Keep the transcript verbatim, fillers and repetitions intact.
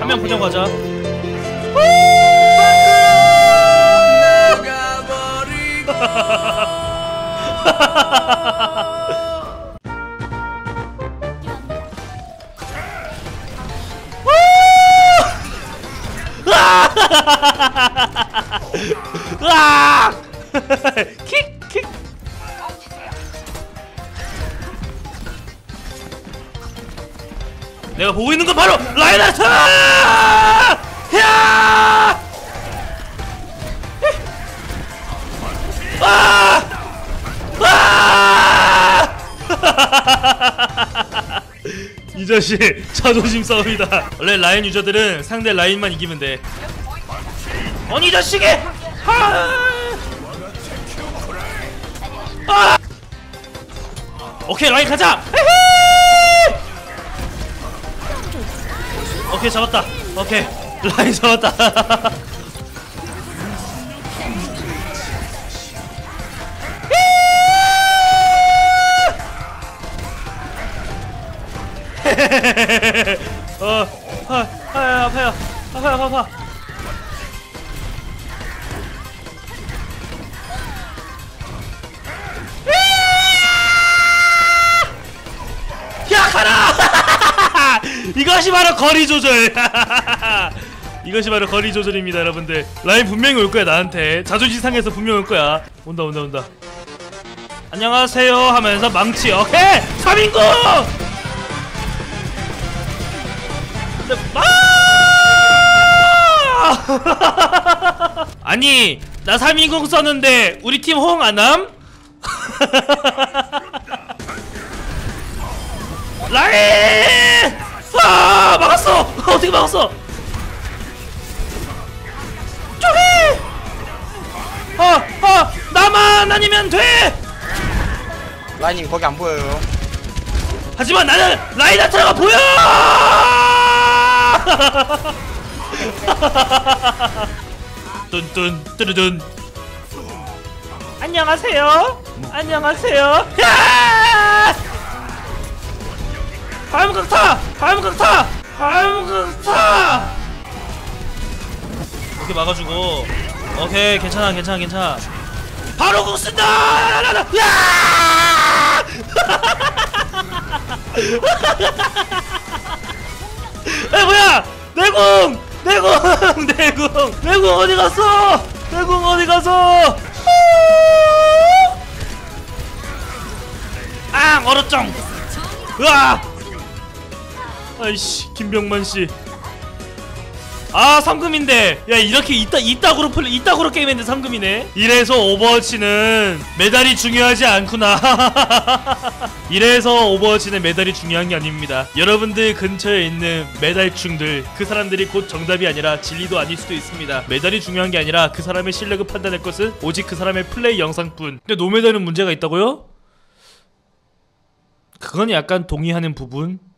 한 명 보정 가자. 으악! 킥! 킥! 내가 보고 있는 건 바로 라인하트! 야! 아! 아! 이 자식 자존심 싸움이다. 원래 라인 유저들은 상대 라인만 이기면 돼. 아니 이 자식이! 아! 아! 오케이 라인 가자! 오케이 잡았다. 오케이 라인 잡았다. 어, 아, 아, 아파요. 아파요, 아파. 야, 가라! 이것이 바로 거리 조절. 이것이 바로 거리 조절입니다, 여러분들. 라인 분명히 올 거야, 나한테. 자존심 상해서 분명 올 거야. 온다, 온다, 온다. 안녕하세요 하면서 망치. 오케이! 삼 인공! 아! 아니 나 삼 인공 썼는데 우리 팀 호응 안함? 라인! 아 막았어! 어떻게 막았어? 쪼개! 아! 아! 나만 아니면 돼! 라인님 거기 안 보여요. 하지만 나는 라인하트가 보여! 뚠뚠 뚜르둔. 안녕하세요. 안녕하세요. 야! 발목각타! 발목각타! 발목각타! 이렇게 막아주고. 오케이 괜찮아 괜찮아 괜찮아. 바로 공 쓴다! 야! 에 뭐야! 내공! 내공! 내공! 내공 어디 갔어? 내공 어디 갔어? 아 얼었쩡! 으아! 아이씨 김병만씨. 아 삼금인데 야 이렇게 이따 이따구로 플 이따구로 게임했는데 삼금이네. 이래서 오버워치는 메달이 중요하지 않구나. 이래서 오버워치는 메달이 중요한 게 아닙니다. 여러분들 근처에 있는 메달충들, 그 사람들이 곧 정답이 아니라 진리도 아닐 수도 있습니다. 메달이 중요한 게 아니라 그 사람의 실력을 판단할 것은 오직 그 사람의 플레이 영상뿐. 근데 노메달은 문제가 있다고요? 그건 약간 동의하는 부분